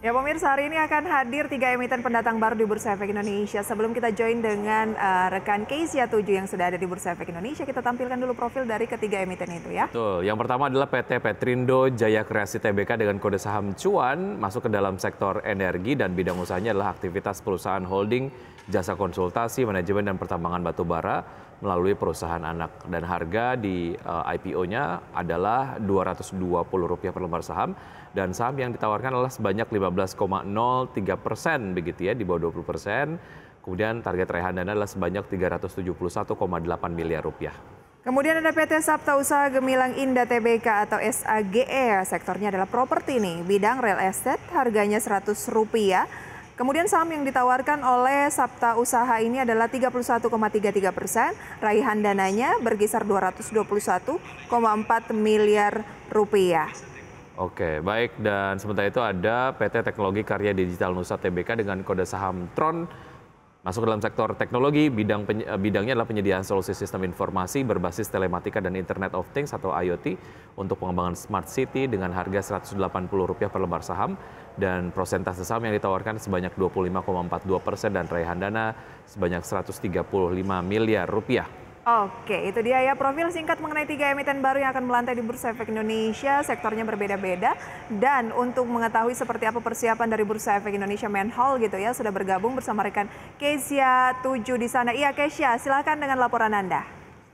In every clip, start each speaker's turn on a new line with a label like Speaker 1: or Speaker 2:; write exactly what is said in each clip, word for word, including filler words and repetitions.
Speaker 1: Ya pemirsa, hari ini akan hadir tiga emiten pendatang baru di Bursa Efek Indonesia. Sebelum kita join dengan uh, rekan Kezia tujuh yang sudah ada di Bursa Efek Indonesia, kita tampilkan dulu profil dari ketiga emiten itu ya.
Speaker 2: Betul, yang pertama adalah P T Petrindo Jaya Kreasi Tbk dengan kode saham cuan, masuk ke dalam sektor energi dan bidang usahanya adalah aktivitas perusahaan holding, jasa konsultasi, manajemen dan pertambangan batubara melalui perusahaan anak. Dan harga di uh, I P O-nya adalah dua ratus dua puluh rupiah per lembar saham. Dan saham yang ditawarkan adalah sebanyak lima belas koma nol tiga persen begitu ya, di bawah dua puluh persen. Kemudian target raihan dana adalah sebanyak tiga ratus tujuh puluh satu koma delapan miliar rupiah.
Speaker 1: Kemudian ada P T Sabta Usaha Gemilang Indah Tbk atau S A G E, sektornya adalah properti nih, bidang real estate, harganya seratus rupiah. Kemudian saham yang ditawarkan oleh Sabta Usaha ini adalah tiga puluh satu koma tiga tiga persen, raihan dananya berkisar dua ratus dua puluh satu koma empat miliar rupiah.
Speaker 2: Oke, baik. Dan sementara itu ada P T Teknologi Karya Digital Nusa Tbk dengan kode saham Tron. Masuk ke dalam sektor teknologi, bidang bidangnya adalah penyediaan solusi sistem informasi berbasis telematika dan Internet of Things atau I O T untuk pengembangan Smart City dengan harga seratus delapan puluh rupiah per lembar saham. Dan prosentase saham yang ditawarkan sebanyak dua puluh lima koma empat dua persen dan raihan dana sebanyak seratus tiga puluh lima miliar rupiah.
Speaker 1: Oke, itu dia ya profil singkat mengenai tiga emiten baru yang akan melantai di Bursa Efek Indonesia. Sektornya berbeda-beda. Dan untuk mengetahui seperti apa persiapan dari Bursa Efek Indonesia Main Hall gitu ya, sudah bergabung bersama rekan Kezia tujuh di sana. Iya Kezia, silakan dengan laporan Anda.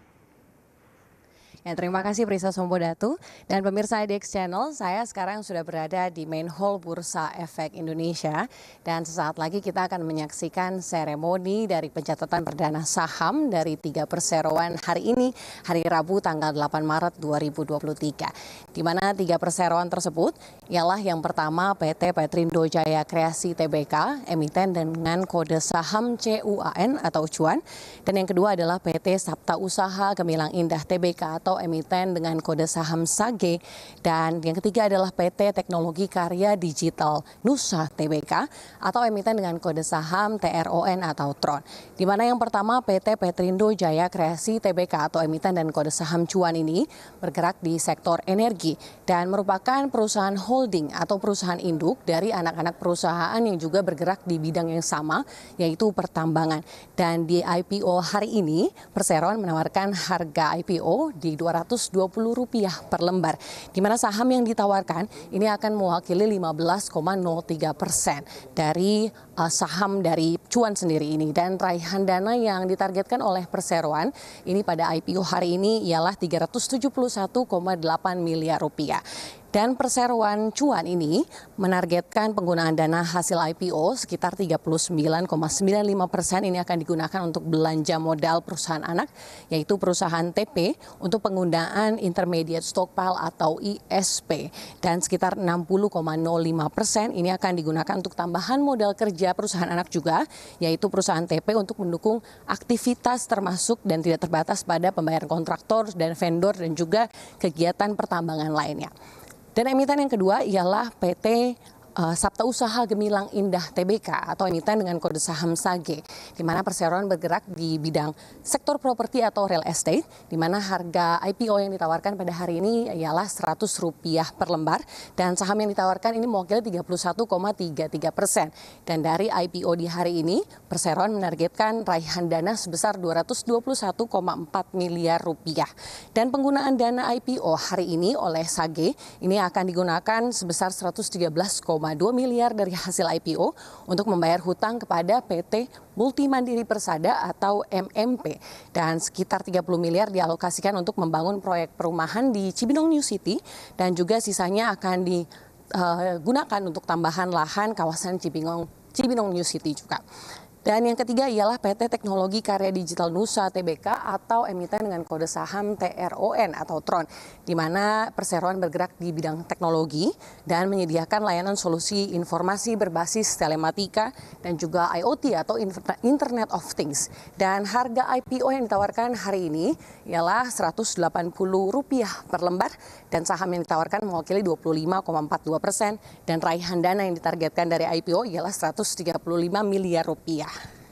Speaker 3: Ya, terima kasih Prisa Sombodatu dan pemirsa I D X Channel. Saya sekarang sudah berada di Main Hall Bursa Efek Indonesia dan sesaat lagi kita akan menyaksikan seremoni dari pencatatan perdana saham dari tiga perseroan hari ini, hari Rabu tanggal delapan Maret dua ribu dua puluh tiga. Di mana tiga perseroan tersebut ialah yang pertama P T Petrindo Jaya Kreasi Tbk, emiten dengan kode saham C U A N atau cuan, dan yang kedua adalah P T Sabta Usaha Gemilang Indah Tbk atau emiten dengan kode saham S A G E, dan yang ketiga adalah P T Teknologi Karya Digital Nusa Tbk atau emiten dengan kode saham T R O N atau Tron. Di mana yang pertama P T Petrindo Jaya Kreasi Tbk atau emiten dan kode saham cuan ini bergerak di sektor energi dan merupakan perusahaan holding atau perusahaan induk dari anak-anak perusahaan yang juga bergerak di bidang yang sama, yaitu pertambangan. Dan di I P O hari ini perseroan menawarkan harga I P O di dua ratus dua puluh rupiah per lembar, di mana saham yang ditawarkan ini akan mewakili lima belas koma nol tiga persen dari uh, saham dari cuan sendiri ini, dan raihan dana yang ditargetkan oleh perseroan ini pada I P O hari ini ialah tiga ratus tujuh puluh satu koma delapan miliar rupiah. Dan perseroan cuan ini menargetkan penggunaan dana hasil I P O sekitar tiga puluh sembilan koma sembilan lima persen ini akan digunakan untuk belanja modal perusahaan anak, yaitu perusahaan T P untuk penggunaan intermediate stockpile atau I S P. Dan sekitar enam puluh koma nol lima persen ini akan digunakan untuk tambahan modal kerja perusahaan anak juga, yaitu perusahaan T P untuk mendukung aktivitas termasuk dan tidak terbatas pada pembayaran kontraktor dan vendor dan juga kegiatan pertambangan lainnya. Dan emiten yang kedua ialah P T Uh, Sabta Usaha Gemilang Indah Tbk atau emiten dengan kode saham S A G E, di mana perseroan bergerak di bidang sektor properti atau real estate, di mana harga I P O yang ditawarkan pada hari ini ialah seratus rupiah per lembar, dan saham yang ditawarkan ini mewakili tiga puluh satu koma tiga tiga persen. Dan dari I P O di hari ini, perseroan menargetkan raihan dana sebesar dua ratus dua puluh satu koma empat miliar rupiah. Dan penggunaan dana I P O hari ini oleh S A G E ini akan digunakan sebesar seratus tiga belas koma dua miliar dari hasil I P O untuk membayar hutang kepada P T Multi Mandiri Persada atau M M P, dan sekitar tiga puluh miliar dialokasikan untuk membangun proyek perumahan di Cibinong New City, dan juga sisanya akan digunakan untuk tambahan lahan kawasan Cibinong Cibinong New City juga. Dan yang ketiga ialah P T Teknologi Karya Digital Nusa Tbk atau emiten dengan kode saham T R O N atau Tron, di mana perseroan bergerak di bidang teknologi dan menyediakan layanan solusi informasi berbasis telematika dan juga I O T atau Internet of Things. Dan harga I P O yang ditawarkan hari ini ialah seratus delapan puluh rupiah per lembar, dan saham yang ditawarkan mewakili dua puluh lima koma empat dua persen, dan raihan dana yang ditargetkan dari I P O ialah seratus tiga puluh lima miliar rupiah.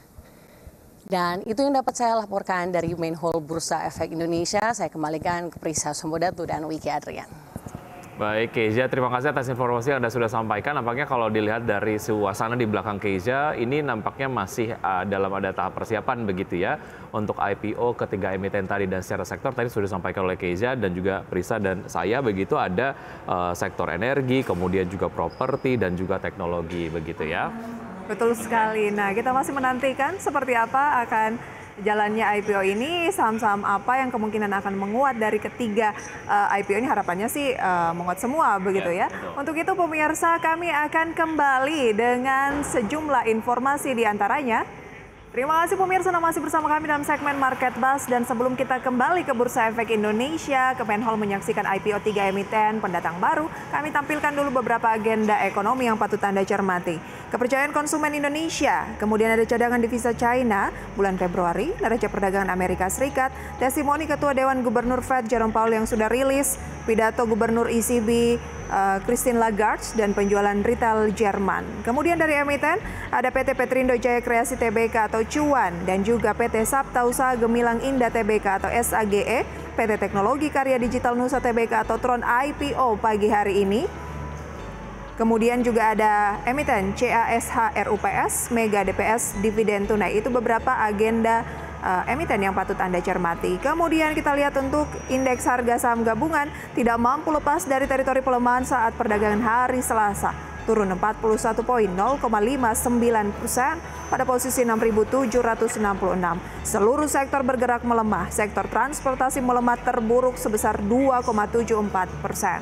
Speaker 3: Dan itu yang dapat saya laporkan dari Main Hall Bursa Efek Indonesia. Saya kembalikan ke Prisa Sombodatu dan Wiki Adrian.
Speaker 2: Baik, Kezia, terima kasih atas informasi yang Anda sudah sampaikan. Nampaknya kalau dilihat dari suasana di belakang Kezia, ini nampaknya masih uh, dalam ada tahap persiapan begitu ya untuk I P O ketiga emiten tadi, dan secara sektor tadi sudah disampaikan oleh Kezia dan juga Prisa dan saya begitu, ada uh, sektor energi, kemudian juga properti dan juga teknologi begitu ya.
Speaker 1: Betul sekali. Nah, kita masih menantikan seperti apa akan jalannya I P O ini, saham-saham apa yang kemungkinan akan menguat dari ketiga uh, I P O ini, harapannya sih uh, menguat semua begitu ya. ya. Untuk itu pemirsa, kami akan kembali dengan sejumlah informasi di antaranya. Terima kasih pemirsa, masih bersama kami dalam segmen Market Buzz, dan sebelum kita kembali ke Bursa Efek Indonesia, Kemenhol menyaksikan I P O tiga emiten pendatang baru, kami tampilkan dulu beberapa agenda ekonomi yang patut Anda cermati. Kepercayaan konsumen Indonesia, kemudian ada cadangan devisa China bulan Februari, neraca perdagangan Amerika Serikat, testimoni Ketua Dewan Gubernur Fed Jerome Powell yang sudah rilis, pidato Gubernur E C B uh, Christine Lagarde, dan penjualan retail Jerman. Kemudian dari emiten ada P T Petrindo Jaya Kreasi T B K atau Cuan, dan juga P T Sapta Usaha Gemilang Indah T B K atau S A G E, P T Teknologi Karya Digital Nusa T B K atau Tron I P O pagi hari ini. Kemudian juga ada emiten C A S H R U P S, Mega D P S, dividen tunai. Itu beberapa agenda uh, emiten yang patut Anda cermati. Kemudian kita lihat untuk indeks harga saham gabungan tidak mampu lepas dari teritori pelemahan saat perdagangan hari Selasa. Turun empat puluh satu koma nol lima sembilan persen pada posisi enam ribu tujuh ratus enam puluh enam. Seluruh sektor bergerak melemah. Sektor transportasi melemah terburuk sebesar dua koma tujuh empat persen.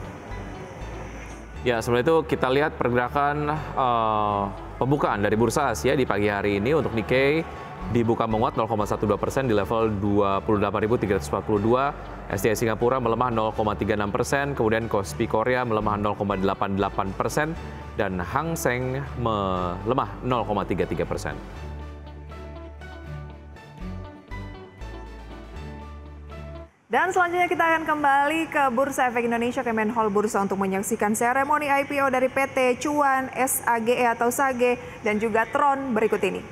Speaker 2: Ya, sebenarnya itu kita lihat pergerakan uh, pembukaan dari Bursa Asia di pagi hari ini. Untuk Nikkei dibuka menguat nol koma satu dua persen di level dua puluh delapan ribu tiga ratus empat puluh dua. S D I Singapura melemah nol koma tiga enam persen, kemudian Kospi Korea melemah nol koma delapan delapan persen, dan Hang Seng melemah nol koma tiga tiga persen.
Speaker 1: Dan selanjutnya kita akan kembali ke Bursa Efek Indonesia Kemenhol Bursa untuk menyaksikan seremoni I P O dari P T Cuan, S A G E atau S A G E, dan juga Tron berikut ini.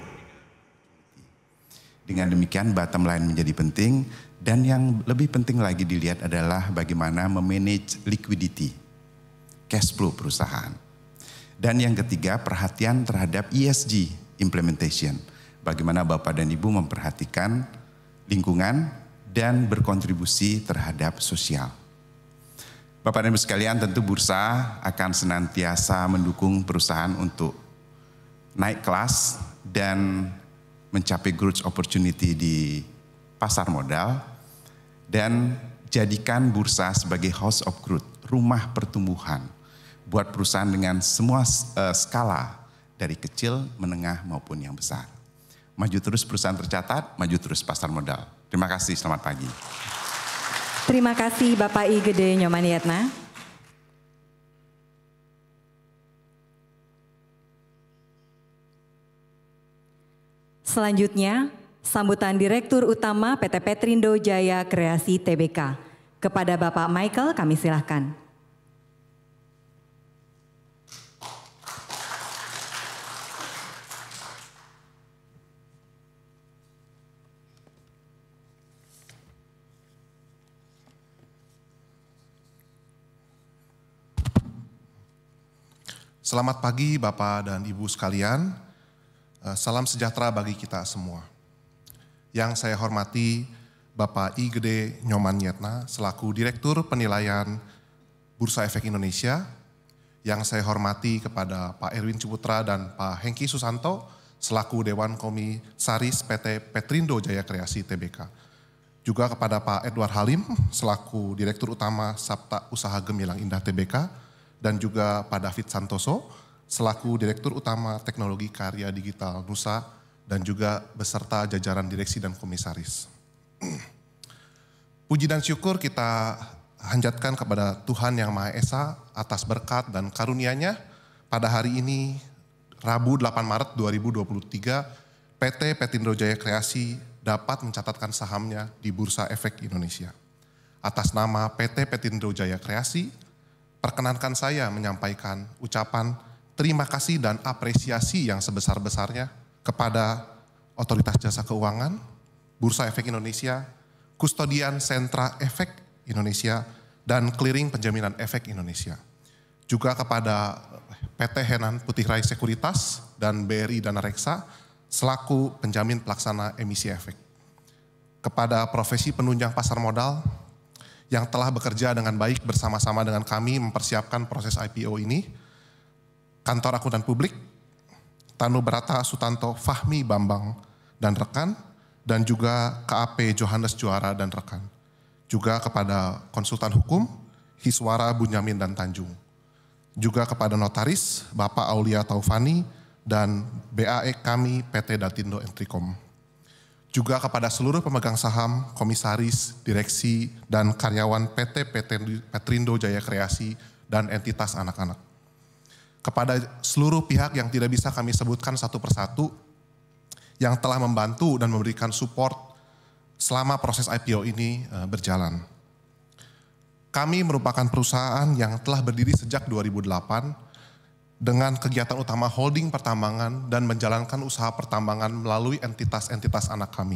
Speaker 4: Dengan demikian bottom line menjadi penting, dan yang lebih penting lagi dilihat adalah bagaimana memanage liquidity, cash flow perusahaan. Dan yang ketiga, perhatian terhadap E S G implementation. Bagaimana Bapak dan Ibu memperhatikan lingkungan dan berkontribusi terhadap sosial. Bapak dan Ibu sekalian, tentu bursa akan senantiasa mendukung perusahaan untuk naik kelas dan mencapai growth opportunity di pasar modal, dan jadikan bursa sebagai house of growth, rumah pertumbuhan buat perusahaan dengan semua uh, skala dari kecil, menengah maupun yang besar. Maju terus perusahaan tercatat, maju terus pasar modal. Terima kasih, selamat pagi.
Speaker 5: Terima kasih Bapak I Gede Nyoman Yatna. Selanjutnya, sambutan Direktur Utama P T Petrindo Jaya Kreasi T B K. Kepada Bapak Michael kami silahkan.
Speaker 6: Selamat pagi Bapak dan Ibu sekalian, salam sejahtera bagi kita semua. Yang saya hormati Bapak I Gede Nyoman Yatna selaku Direktur Penilaian Bursa Efek Indonesia, yang saya hormati kepada Pak Erwin Ciputra dan Pak Hengki Susanto selaku Dewan Komisaris P T Petrindo Jaya Kreasi T B K. Juga kepada Pak Edward Halim selaku Direktur Utama Sapta Usaha Gemilang Indah T B K, dan juga Pak David Santoso selaku Direktur Utama Teknologi Karya Digital Nusa, dan juga beserta jajaran direksi dan komisaris. Puji dan syukur kita hanjatkan kepada Tuhan Yang Maha Esa atas berkat dan karunia-Nya pada hari ini, Rabu delapan Maret dua ribu dua puluh tiga, P T Petrindo Jaya Kreasi dapat mencatatkan sahamnya di Bursa Efek Indonesia. Atas nama P T Petrindo Jaya Kreasi, perkenankan saya menyampaikan ucapan terima kasih dan apresiasi yang sebesar-besarnya kepada Otoritas Jasa Keuangan, Bursa Efek Indonesia, Kustodian Sentra Efek Indonesia, dan Clearing Penjaminan Efek Indonesia. Juga kepada P T Henan Putih Rai Sekuritas dan B R I Dana Reksa selaku penjamin pelaksana emisi efek. Kepada profesi penunjang pasar modal yang telah bekerja dengan baik bersama-sama dengan kami mempersiapkan proses I P O ini, Kantor Akuntan Publik, Tanu Brata Sutanto Fahmi Bambang dan rekan, dan juga K A P Johannes Juara dan rekan. Juga kepada konsultan hukum, Hiswara Bunyamin dan Tanjung. Juga kepada notaris, Bapak Aulia Taufani, dan B A E kami P T Datindo Entrikom. Juga kepada seluruh pemegang saham, komisaris, direksi, dan karyawan P T Petrindo Jaya Kreasi dan entitas anak-anak. Kepada seluruh pihak yang tidak bisa kami sebutkan satu persatu, yang telah membantu dan memberikan support selama proses I P O ini berjalan. Kami merupakan perusahaan yang telah berdiri sejak dua ribu delapan dengan kegiatan utama holding pertambangan dan menjalankan usaha pertambangan melalui entitas-entitas anak kami.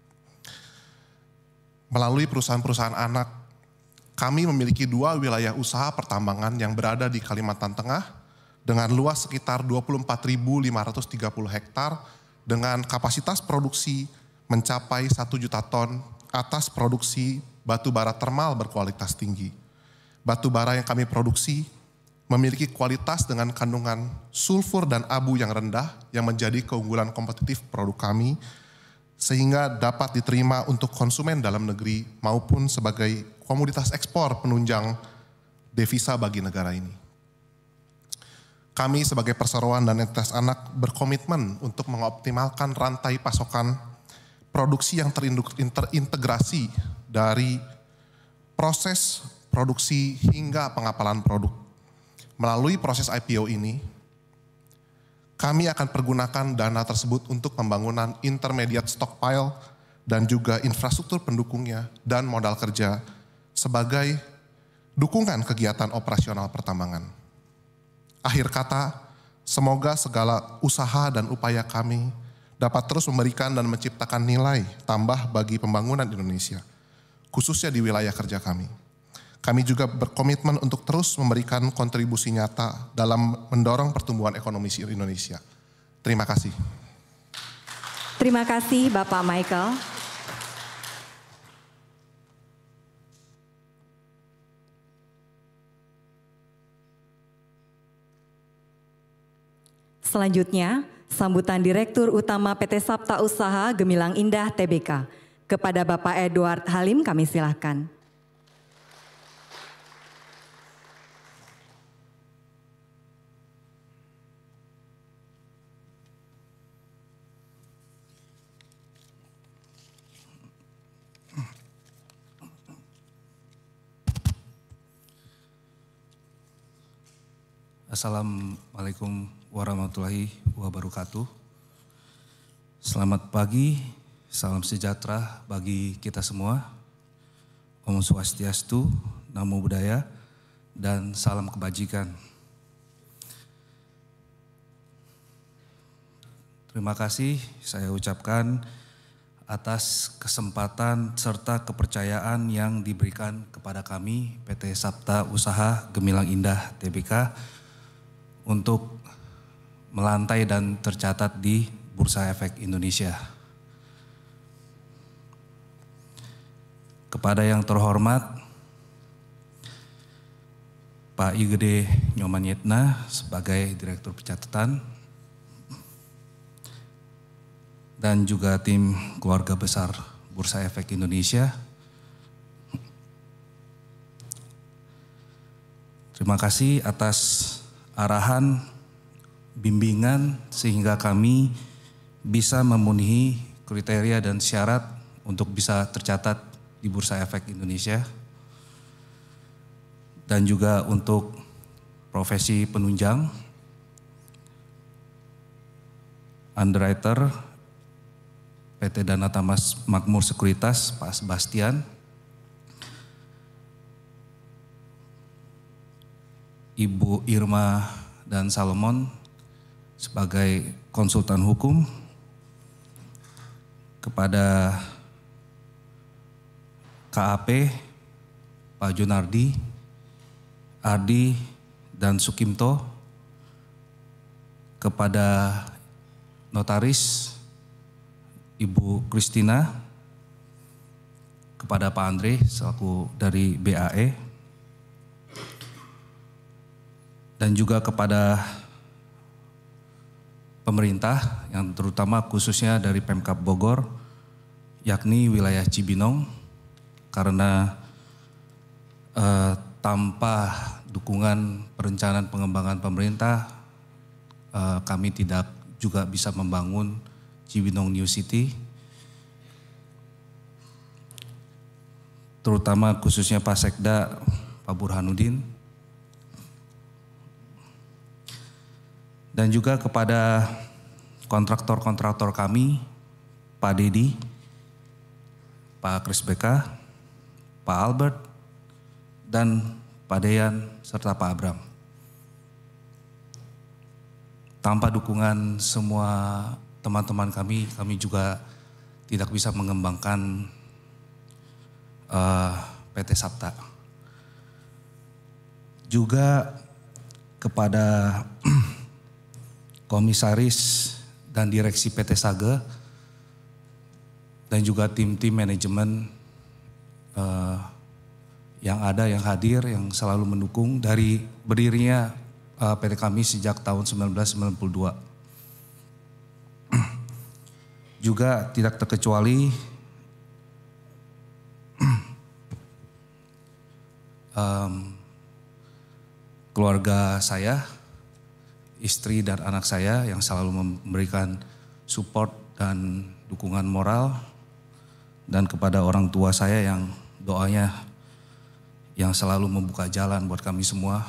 Speaker 6: Melalui perusahaan-perusahaan anak, kami memiliki dua wilayah usaha pertambangan yang berada di Kalimantan Tengah dengan luas sekitar dua puluh empat ribu lima ratus tiga puluh hektar dengan kapasitas produksi mencapai satu juta ton atas produksi batu bara termal berkualitas tinggi. Batu bara yang kami produksi memiliki kualitas dengan kandungan sulfur dan abu yang rendah yang menjadi keunggulan kompetitif produk kami sehingga dapat diterima untuk konsumen dalam negeri maupun sebagai komoditas ekspor penunjang devisa bagi negara ini. Kami sebagai perseroan dan entitas anak berkomitmen untuk mengoptimalkan rantai pasokan produksi yang terintegrasi dari proses produksi hingga pengapalan produk. Melalui proses I P O ini, kami akan pergunakan dana tersebut untuk pembangunan intermediate stockpile dan juga infrastruktur pendukungnya dan modal kerja sebagai dukungan kegiatan operasional pertambangan. Akhir kata, semoga segala usaha dan upaya kami dapat terus memberikan dan menciptakan nilai tambah bagi pembangunan Indonesia, khususnya di wilayah kerja kami. Kami juga berkomitmen untuk terus memberikan kontribusi nyata dalam mendorong pertumbuhan ekonomi Indonesia. Terima kasih.
Speaker 5: Terima kasih Bapak Michael. Selanjutnya, sambutan Direktur Utama P T Sabta Usaha Gemilang Indah T B K. Kepada Bapak Edward Halim kami silakan.
Speaker 7: Assalamualaikum warahmatullahi wabarakatuh. Selamat pagi, salam sejahtera bagi kita semua. Om Swastiastu, Namo Buddhaya, dan salam kebajikan. Terima kasih saya ucapkan atas kesempatan serta kepercayaan yang diberikan kepada kami P T Sabta Usaha Gemilang Indah T B K untuk melantai dan tercatat di Bursa Efek Indonesia. Kepada yang terhormat Pak I Gede Nyoman Yetna sebagai Direktur Pencatatan dan juga tim keluarga besar Bursa Efek Indonesia. Terima kasih atas arahan, bimbingan sehingga kami bisa memenuhi kriteria dan syarat untuk bisa tercatat di Bursa Efek Indonesia. Dan juga untuk profesi penunjang, underwriter P T Dana Tamas Makmur Sekuritas Pak Sebastian, Ibu Irma dan Salomon sebagai konsultan hukum, kepada K A P Pak Junardi, Ardi, dan Sukimto, kepada notaris Ibu Kristina, kepada Pak Andre selaku dari B A E, dan juga kepada pemerintah yang terutama khususnya dari Pemkab Bogor, yakni wilayah Cibinong, karena eh, tanpa dukungan perencanaan pengembangan pemerintah, eh, kami tidak juga bisa membangun Cibinong New City, terutama khususnya Pak Sekda, Pak Burhanuddin, dan juga kepada kontraktor-kontraktor kami, Pak Dedi, Pak Kris Beka, Pak Albert, dan Pak Deyan, serta Pak Abram. Tanpa dukungan semua teman-teman kami, kami juga tidak bisa mengembangkan uh, P T Sapta. Juga kepada komisaris dan direksi P T Sage, dan juga tim-tim manajemen uh, yang ada, yang hadir, yang selalu mendukung dari berdirinya uh, P T kami sejak tahun seribu sembilan ratus sembilan puluh dua. Juga tidak terkecuali um, keluarga saya, istri dan anak saya yang selalu memberikan support dan dukungan moral, dan kepada orang tua saya yang doanya yang selalu membuka jalan buat kami semua.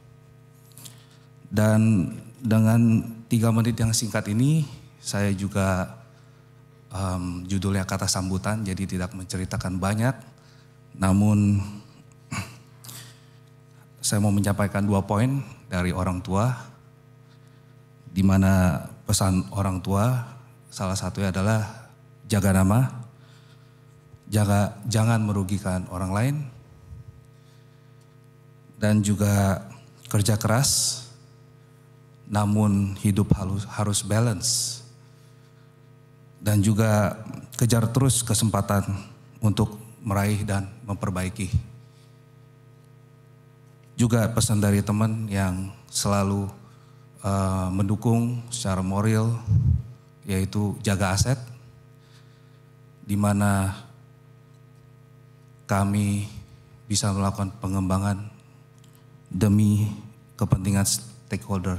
Speaker 7: Dan dengan tiga menit yang singkat ini, saya juga um, judulnya kata sambutan, jadi tidak menceritakan banyak, namun saya mau menyampaikan dua poin dari orang tua, di mana pesan orang tua salah satunya adalah jaga nama, jaga, jangan merugikan orang lain, dan juga kerja keras, namun hidup harus, harus balance, dan juga kejar terus kesempatan untuk meraih dan memperbaiki. Juga pesan dari teman yang selalu uh, mendukung secara moral, yaitu jaga aset, di mana kami bisa melakukan pengembangan demi kepentingan stakeholder.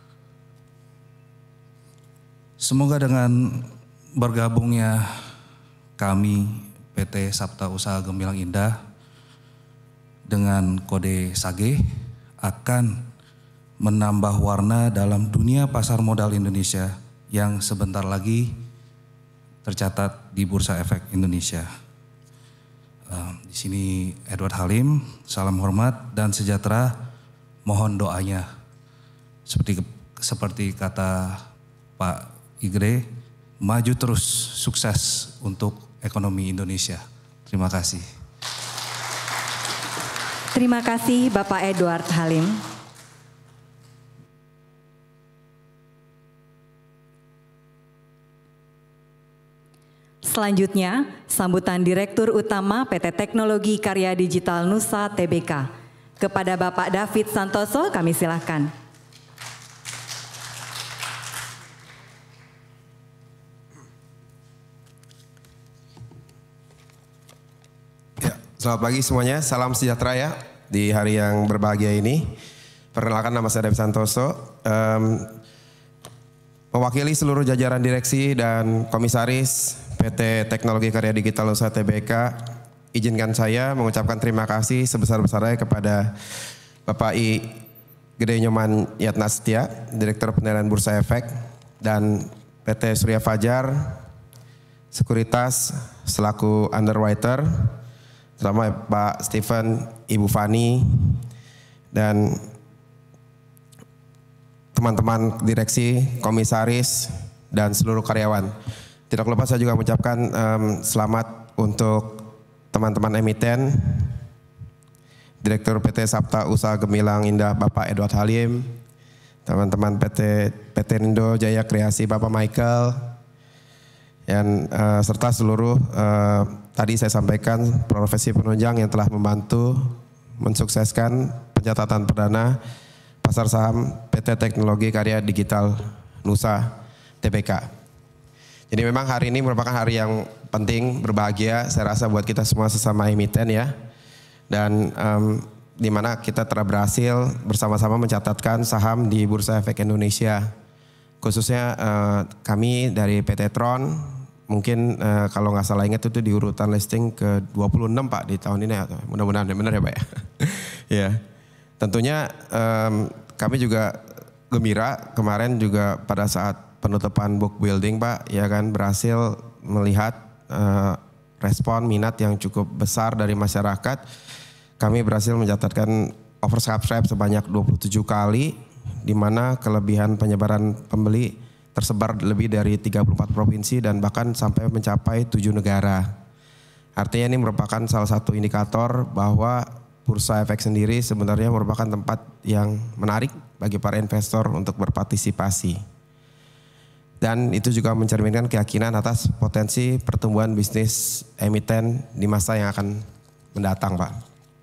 Speaker 7: Semoga dengan bergabungnya kami P T Sapta Usaha Gemilang Indah dengan kode Sage akan menambah warna dalam dunia pasar modal Indonesia yang sebentar lagi tercatat di Bursa Efek Indonesia. Uh, di sini Edward Halim, salam hormat dan sejahtera, mohon doanya. Seperti seperti kata Pak Igre, maju terus, sukses untuk ekonomi Indonesia. Terima kasih.
Speaker 5: Terima kasih Bapak Edward Halim. Selanjutnya, sambutan Direktur Utama P T Teknologi Karya Digital Nusa T B K. Kepada Bapak David Santoso, kami silakan.
Speaker 8: Selamat pagi semuanya, salam sejahtera ya di hari yang berbahagia ini. Perkenalkan, nama saya David Santoso, um, mewakili seluruh jajaran direksi dan komisaris P T Teknologi Karya Digital Nusa T B K. Izinkan saya mengucapkan terima kasih sebesar-besarnya kepada Bapak I Gede Nyoman Yatna Setia, Direktur Penilaian Bursa Efek, dan P T Surya Fajar Sekuritas selaku underwriter, terutama Pak Stephen, Ibu Fani, dan teman-teman direksi, komisaris, dan seluruh karyawan. Tidak lupa saya juga mengucapkan um, selamat untuk teman-teman emiten Direktur P T Sapta Usaha Gemilang Indah Bapak Edward Halim, teman-teman P T Petrindo Jaya Kreasi Bapak Michael, dan uh, serta seluruh uh, tadi saya sampaikan profesi penunjang yang telah membantu mensukseskan pencatatan perdana pasar saham P T Teknologi Karya Digital Nusa T B K. Jadi memang hari ini merupakan hari yang penting, berbahagia saya rasa buat kita semua sesama emiten ya. Dan um, di mana kita telah berhasil bersama-sama mencatatkan saham di Bursa Efek Indonesia. Khususnya uh, kami dari P T Tron, mungkin uh, kalau nggak salah ingat itu di urutan listing ke dua puluh enam Pak di tahun ini. Mudah-mudahan benar ya Pak ya. Ya, tentunya um, kami juga gembira kemarin juga pada saat penutupan book building Pak, ya kan berhasil melihat uh, respon minat yang cukup besar dari masyarakat. Kami berhasil mencatatkan oversubscribe sebanyak dua puluh tujuh kali, di mana kelebihan penyebaran pembeli tersebar lebih dari tiga puluh empat provinsi dan bahkan sampai mencapai tujuh negara. Artinya ini merupakan salah satu indikator bahwa Bursa Efek sendiri sebenarnya merupakan tempat yang menarik bagi para investor untuk berpartisipasi. Dan itu juga mencerminkan keyakinan atas potensi pertumbuhan bisnis emiten di masa yang akan mendatang Pak.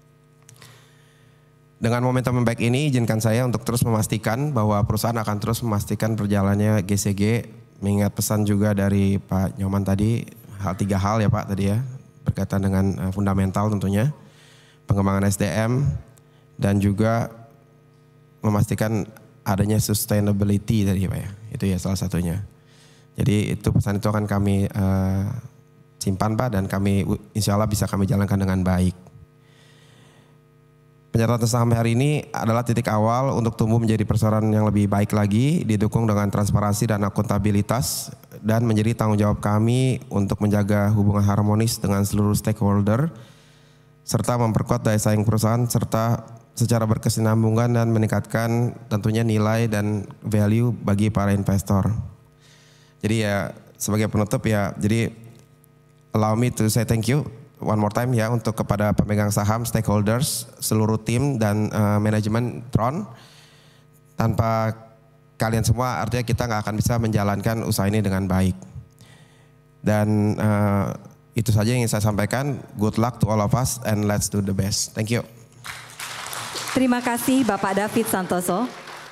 Speaker 8: Dengan momentum yang baik ini, izinkan saya untuk terus memastikan bahwa perusahaan akan terus memastikan berjalannya G C G, mengingat pesan juga dari Pak Nyoman tadi, hal tiga hal ya Pak tadi ya, berkaitan dengan fundamental tentunya, pengembangan S D M, dan juga memastikan adanya sustainability tadi Pak ya, itu ya salah satunya. Jadi itu pesan itu akan kami uh, simpan Pak, dan kami insya Allah bisa kami jalankan dengan baik. Pencatatan saham hari ini adalah titik awal untuk tumbuh menjadi perseroan yang lebih baik lagi, didukung dengan transparansi dan akuntabilitas, dan menjadi tanggung jawab kami untuk menjaga hubungan harmonis dengan seluruh stakeholder, serta memperkuat daya saing perusahaan, serta secara berkesinambungan dan meningkatkan tentunya nilai dan value bagi para investor. Jadi ya sebagai penutup ya, jadi allow me to say thank you one more time ya untuk kepada pemegang saham, stakeholders, seluruh tim dan uh, manajemen Tron. Tanpa kalian semua artinya kita nggak akan bisa menjalankan usaha ini dengan baik. Dan uh, itu saja yang ingin saya sampaikan. Good luck to all of us and let's do the best. Thank you.
Speaker 5: Terima kasih Bapak David Santoso.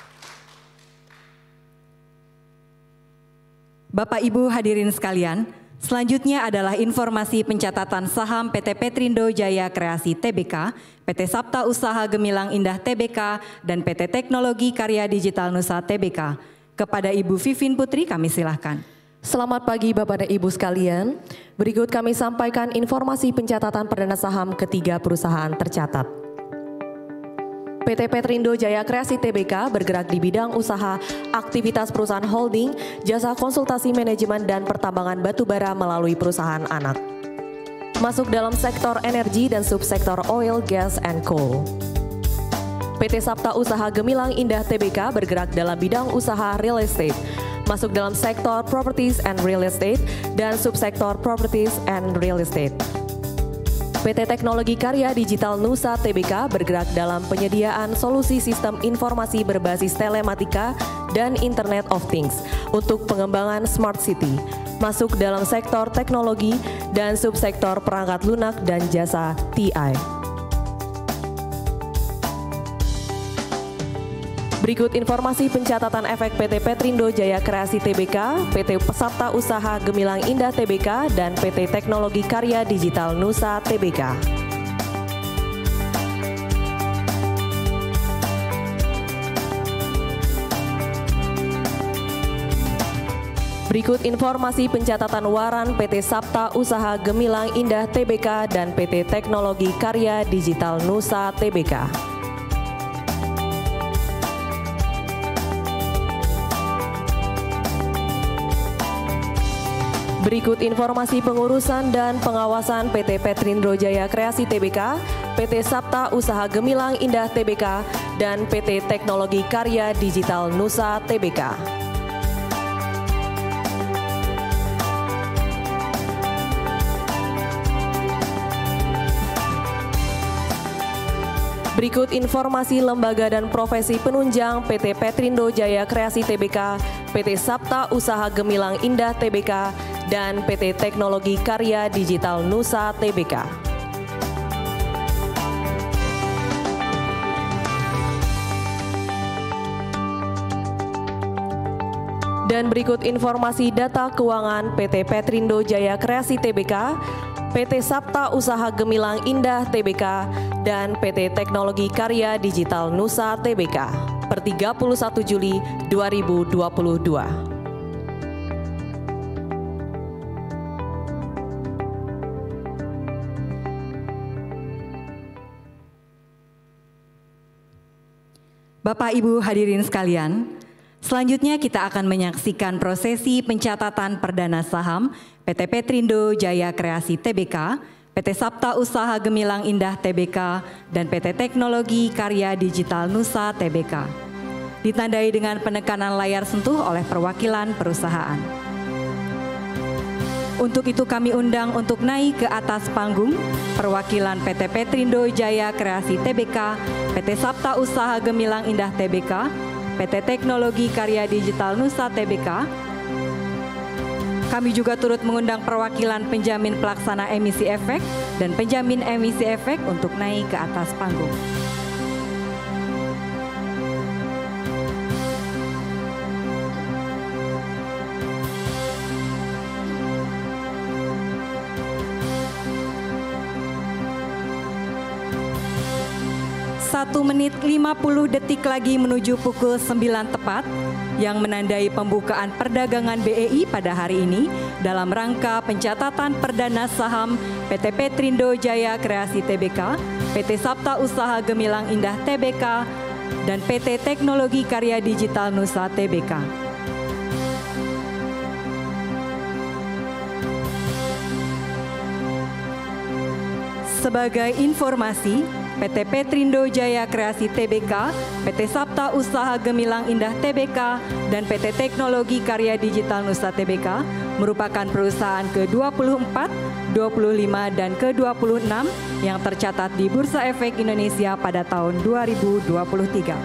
Speaker 5: Bapak Ibu hadirin sekalian, selanjutnya adalah informasi pencatatan saham P T Petrindo Jaya Kreasi T B K, P T Sapta Usaha Gemilang Indah T B K, dan P T Teknologi Karya Digital Nusa T B K. Kepada Ibu Vivin Putri kami silahkan.
Speaker 9: Selamat pagi Bapak dan Ibu sekalian. Berikut kami sampaikan informasi pencatatan perdana saham ketiga perusahaan tercatat. P T Petrindo Jaya Kreasi T B K bergerak di bidang usaha, aktivitas perusahaan holding, jasa konsultasi manajemen dan pertambangan batubara melalui perusahaan anak. Masuk dalam sektor energi dan subsektor oil, gas, and coal. P T Sapta Usaha Gemilang Indah T B K bergerak dalam bidang usaha real estate, masuk dalam sektor properties and real estate dan subsektor properties and real estate. P T Teknologi Karya Digital Nusa T B K bergerak dalam penyediaan solusi sistem informasi berbasis telematika dan Internet of Things untuk pengembangan Smart City, masuk dalam sektor teknologi dan subsektor perangkat lunak dan jasa T I. Berikut informasi pencatatan efek P T Petrindo Jaya Kreasi T B K, P T Sapta Usaha Gemilang Indah T B K, dan P T Teknologi Karya Digital Nusa T B K. Berikut informasi pencatatan waran P T Sapta Usaha Gemilang Indah T B K dan P T Teknologi Karya Digital Nusa T B K. Berikut informasi pengurusan dan pengawasan P T Petrindo Jaya Kreasi T B K, P T Sapta Usaha Gemilang Indah T B K, dan P T Teknologi Karya Digital Nusa T B K. Berikut informasi lembaga dan profesi penunjang P T Petrindo Jaya Kreasi T B K, P T Sapta Usaha Gemilang Indah T B K, dan P T Teknologi Karya Digital Nusa T B K. Dan berikut informasi data keuangan P T Petrindo Jaya Kreasi T B K, P T Sapta Usaha Gemilang Indah T B K, dan P T Teknologi Karya Digital Nusa T B K per tiga puluh satu Juli dua ribu dua puluh dua.
Speaker 5: Bapak Ibu hadirin sekalian, selanjutnya kita akan menyaksikan prosesi pencatatan perdana saham P T Petrindo Jaya Kreasi T B K, P T Sapta Usaha Gemilang Indah T B K, dan P T Teknologi Karya Digital Nusa T B K. Ditandai dengan penekanan layar sentuh oleh perwakilan perusahaan. Untuk itu kami undang untuk naik ke atas panggung perwakilan P T Petrindo Jaya Kreasi T B K, P T Sapta Usaha Gemilang Indah T B K, P T Teknologi Karya Digital Nusa T B K. Kami juga turut mengundang perwakilan penjamin pelaksana emisi efek dan penjamin emisi efek untuk naik ke atas panggung. Satu menit lima puluh detik lagi menuju pukul sembilan tepat yang menandai pembukaan perdagangan B E I pada hari ini dalam rangka pencatatan perdana saham P T Petrindo Jaya Kreasi T B K, P T Sapta Usaha Gemilang Indah T B K, dan P T Teknologi Karya Digital Nusa T B K. Sebagai informasi, P T Petrindo Jaya Kreasi T B K, P T Sapta Usaha Gemilang Indah T B K, dan P T Teknologi Karya Digital Nusa T B K merupakan perusahaan ke dua puluh empat, dua puluh lima, dan ke dua puluh enam yang tercatat di Bursa Efek Indonesia pada tahun dua ribu dua puluh tiga.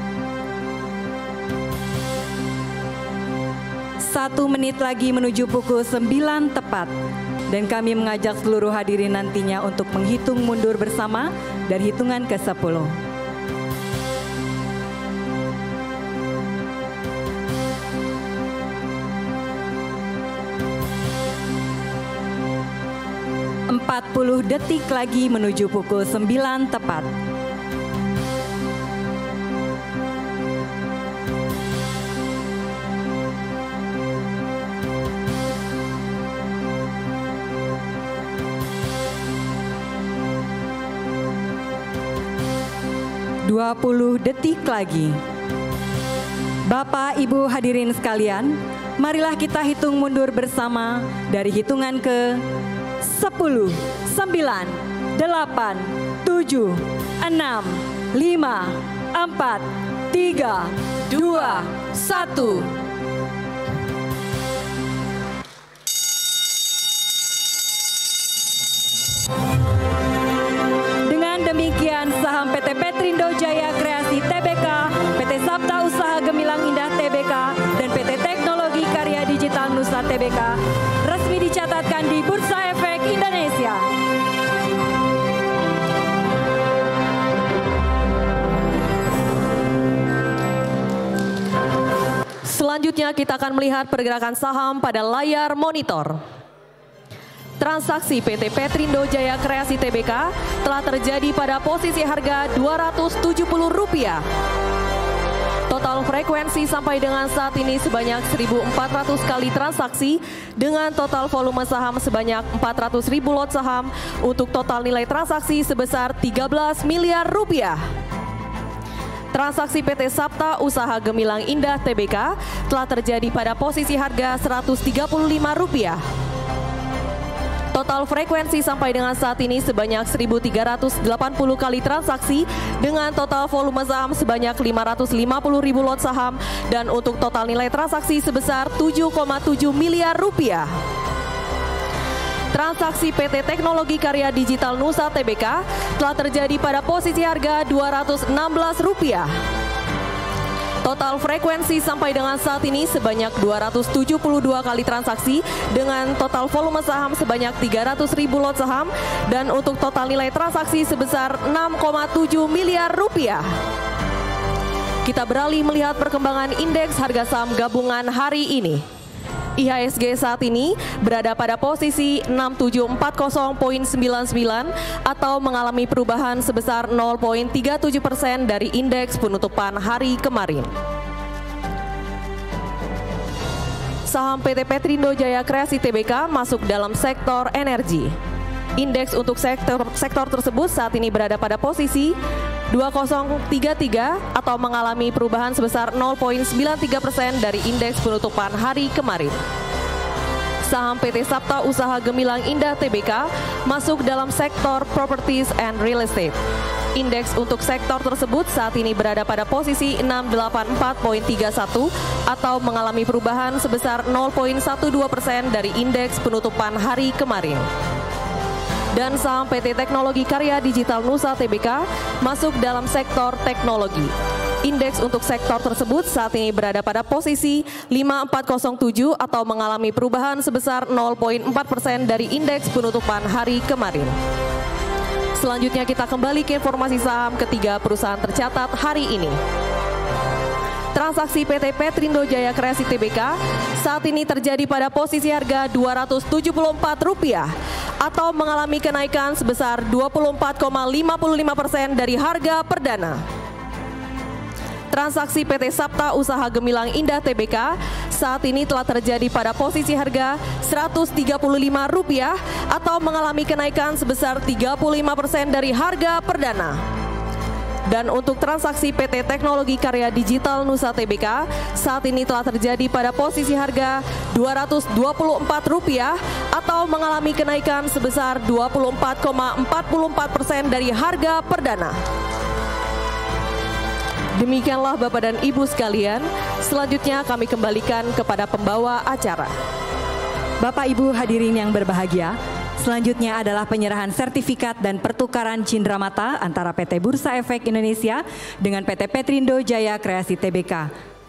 Speaker 5: Satu menit lagi menuju pukul sembilan tepat. Dan kami mengajak seluruh hadirin nantinya untuk menghitung mundur bersama dari hitungan ke sepuluh. Empat puluh detik lagi menuju pukul sembilan tepat. dua puluh detik lagi. Bapak, Ibu hadirin sekalian, marilah kita hitung mundur bersama dari hitungan ke sepuluh, sembilan, delapan, tujuh, enam, lima, empat, tiga, dua, satu. Demikian saham P T Petrindo Jaya Kreasi T B K, P T Sapta Usaha Gemilang Indah T B K, dan P T Teknologi Karya Digital Nusa T B K resmi dicatatkan di Bursa Efek Indonesia.
Speaker 9: Selanjutnya kita akan melihat pergerakan saham pada layar monitor. Transaksi P T Petrindo Jaya Kreasi T B K telah terjadi pada posisi harga dua ratus tujuh puluh rupiah. Total frekuensi sampai dengan saat ini sebanyak seribu empat ratus kali transaksi dengan total volume saham sebanyak empat ratus ribu lot saham untuk total nilai transaksi sebesar tiga belas miliar rupiah. Transaksi P T Sapta Usaha Gemilang Indah T B K telah terjadi pada posisi harga seratus tiga puluh lima rupiah. Total frekuensi sampai dengan saat ini sebanyak seribu tiga ratus delapan puluh kali transaksi dengan total volume saham sebanyak lima ratus lima puluh ribu lot saham dan untuk total nilai transaksi sebesar tujuh koma tujuh miliar rupiah. transaksi P T Teknologi Karya Digital Nusa T B K telah terjadi pada posisi harga dua ratus enam belas rupiah. Total frekuensi sampai dengan saat ini sebanyak dua ratus tujuh puluh dua kali transaksi dengan total volume saham sebanyak tiga ratus ribu lot saham dan untuk total nilai transaksi sebesar enam koma tujuh miliar rupiah. Kita beralih melihat perkembangan indeks harga saham gabungan hari ini. I H S G saat ini berada pada posisi enam tujuh empat nol koma sembilan sembilan atau mengalami perubahan sebesar nol koma tiga tujuh persen dari indeks penutupan hari kemarin. Saham P T Petrindo Jaya Kreasi T B K masuk dalam sektor energi. Indeks untuk sektor sektor tersebut saat ini berada pada posisi dua nol tiga tiga atau mengalami perubahan sebesar nol koma sembilan tiga persen dari indeks penutupan hari kemarin. Saham P T Sapta Usaha Gemilang Indah T B K masuk dalam sektor properties and real estate. Indeks untuk sektor tersebut saat ini berada pada posisi enam delapan empat koma tiga satu atau mengalami perubahan sebesar nol koma satu dua persen dari indeks penutupan hari kemarin. Dan saham P T Teknologi Karya Digital Nusa T B K masuk dalam sektor teknologi. Indeks untuk sektor tersebut saat ini berada pada posisi lima empat nol tujuh atau mengalami perubahan sebesar nol koma empat persen dari indeks penutupan hari kemarin. Selanjutnya kita kembali ke informasi saham ketiga perusahaan tercatat hari ini. Transaksi P T Petrindo Jaya Kreasi T B K saat ini terjadi pada posisi harga dua ratus tujuh puluh empat rupiah atau mengalami kenaikan sebesar dua puluh empat koma lima lima persen dari harga perdana. Transaksi P T Sapta Usaha Gemilang Indah T B K saat ini telah terjadi pada posisi harga seratus tiga puluh lima rupiah atau mengalami kenaikan sebesar tiga puluh lima persen dari harga perdana. Dan untuk transaksi P T Teknologi Karya Digital Nusa T B K saat ini telah terjadi pada posisi harga dua ratus dua puluh empat rupiah atau mengalami kenaikan sebesar dua puluh empat koma empat empat persen dari harga perdana. Demikianlah Bapak dan Ibu sekalian, selanjutnya kami kembalikan kepada pembawa acara.
Speaker 5: Bapak Ibu hadirin yang berbahagia, selanjutnya adalah penyerahan sertifikat dan pertukaran cindramata antara P T Bursa Efek Indonesia dengan P T Petrindo Jaya Kreasi T B K.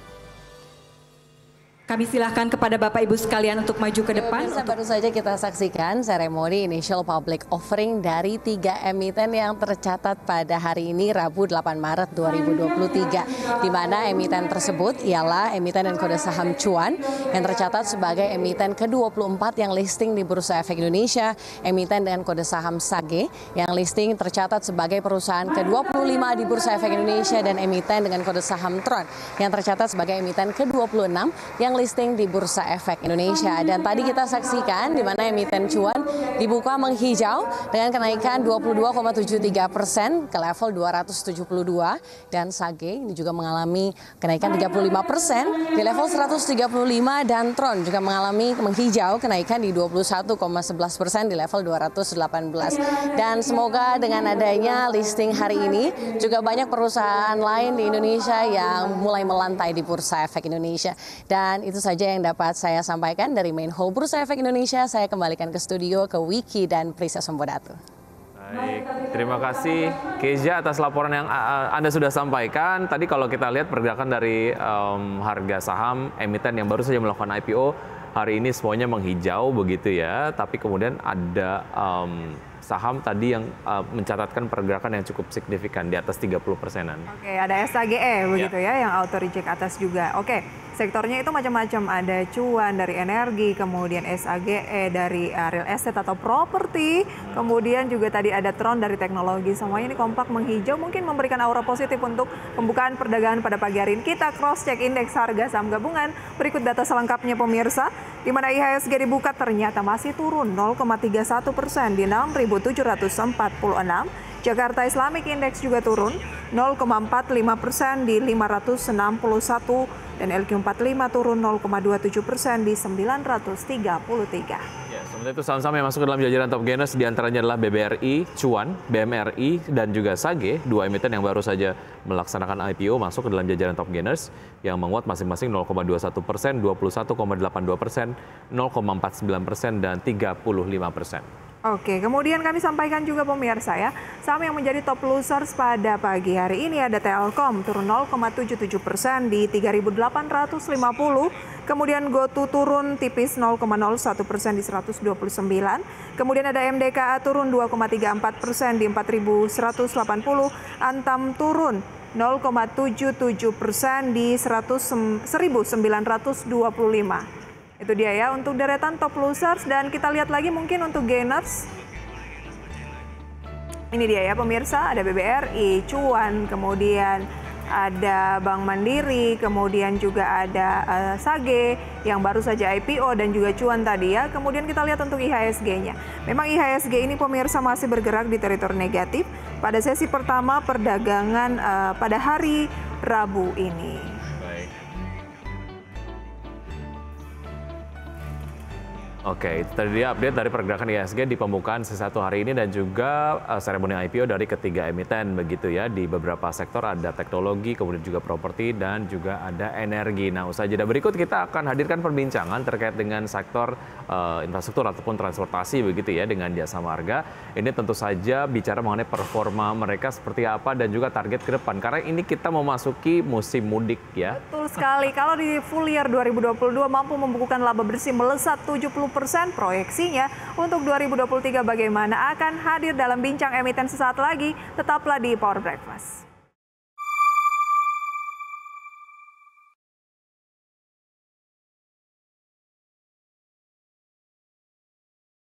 Speaker 5: Kami silahkan kepada Bapak Ibu sekalian untuk maju ke depan.
Speaker 3: Bisa baru saja kita saksikan seremoni initial public offering dari tiga emiten yang tercatat pada hari ini Rabu delapan Maret dua ribu dua puluh tiga. Di mana emiten tersebut ialah emiten dan kode saham cuan yang tercatat sebagai emiten ke dua puluh empat yang listing di Bursa Efek Indonesia, emiten dengan kode saham Sage yang listing tercatat sebagai perusahaan ke dua puluh lima di Bursa Efek Indonesia, dan emiten dengan kode saham Tron yang tercatat sebagai emiten ke dua puluh enam yang listing di Bursa Efek Indonesia. Dan tadi kita saksikan di mana emiten cuan dibuka menghijau dengan kenaikan dua puluh dua koma tujuh tiga persen ke level dua ratus tujuh puluh dua, dan Sage ini juga mengalami kenaikan tiga puluh lima persen di level seratus tiga puluh lima, dan Tron juga mengalami menghijau kenaikan di dua puluh satu koma sebelas persen di level dua ratus delapan belas. Dan semoga dengan adanya listing hari ini juga banyak perusahaan lain di Indonesia yang mulai melantai di Bursa Efek Indonesia. Dan itu saja yang dapat saya sampaikan dari Main Hall Bursa Efek Indonesia. Saya kembalikan ke studio ke Wiki dan Prisa Sombodatu.
Speaker 2: Baik, terima kasih Keja atas laporan yang uh, Anda sudah sampaikan. Tadi kalau kita lihat pergerakan dari um, harga saham emiten yang baru saja melakukan I P O hari ini semuanya menghijau begitu ya. Tapi kemudian ada um, saham tadi yang uh, mencatatkan pergerakan yang cukup signifikan di atas tiga puluh persenan.
Speaker 1: Oke, ada S A G E begitu ya, ya yang auto reject atas juga. Oke, sektornya itu macam-macam, ada cuan dari energi, kemudian S A G E dari uh, real estate atau properti, kemudian juga tadi ada Tron dari teknologi. Semuanya ini kompak menghijau, mungkin memberikan aura positif untuk pembukaan perdagangan pada pagi hari ini. Kita cross check indeks harga saham gabungan. Berikut data selengkapnya pemirsa, di mana I H S G dibuka ternyata masih turun nol koma tiga satu persen di enam ribu tujuh ratus empat puluh enam. Jakarta Islamic Index juga turun nol koma empat lima persen di lima ratus enam puluh satu, dan L Q empat puluh lima turun nol koma dua tujuh persen di sembilan ratus tiga puluh tiga.
Speaker 2: Ya, Sementara itu saham-saham yang masuk ke dalam jajaran top gainers diantaranya adalah B B R I, Cuan, B M R I, dan juga Sage, dua emiten yang baru saja melaksanakan I P O masuk ke dalam jajaran top gainers yang menguat masing-masing nol koma dua satu persen, dua puluh satu koma delapan dua persen, nol koma empat sembilan persen, dan tiga puluh lima persen.
Speaker 1: Oke, kemudian kami sampaikan juga pemirsa ya, saham yang menjadi top losers pada pagi hari ini ada Telkom turun nol koma tujuh tujuh persen di tiga ribu delapan ratus lima puluh, kemudian GoTo turun tipis nol koma nol satu persen di seratus dua puluh sembilan, kemudian ada M D K A turun dua koma tiga empat persen di empat ribu seratus delapan puluh, Antam turun nol koma tujuh tujuh persen di seribu sembilan ratus dua puluh lima. Itu dia ya untuk deretan top losers, dan kita lihat lagi mungkin untuk gainers. Ini dia ya pemirsa, ada B B R I, Cuan, kemudian ada Bank Mandiri, kemudian juga ada uh, Sage yang baru saja I P O dan juga Cuan tadi ya. Kemudian kita lihat untuk I H S G-nya. Memang I H S G ini pemirsa masih bergerak di teritori negatif pada sesi pertama perdagangan uh, pada hari Rabu ini.
Speaker 2: Oke, itu tadi dia update dari pergerakan I H S G di pembukaan sesi satu hari ini dan juga uh, seremoni I P O dari ketiga emiten begitu ya. Di beberapa sektor ada teknologi, kemudian juga properti dan juga ada energi. Nah, usai jeda berikut kita akan hadirkan perbincangan terkait dengan sektor uh, infrastruktur ataupun transportasi begitu ya dengan Jasa Marga. Ini tentu saja bicara mengenai performa mereka seperti apa dan juga target ke depan. Karena ini kita memasuki musim mudik ya.
Speaker 1: Betul sekali. Kalau di full year dua ribu dua puluh dua mampu membukukan laba bersih melesat tujuh puluh persen, proyeksinya untuk dua ribu dua puluh tiga bagaimana akan hadir dalam bincang emiten sesaat lagi. Tetaplah di Power Breakfast.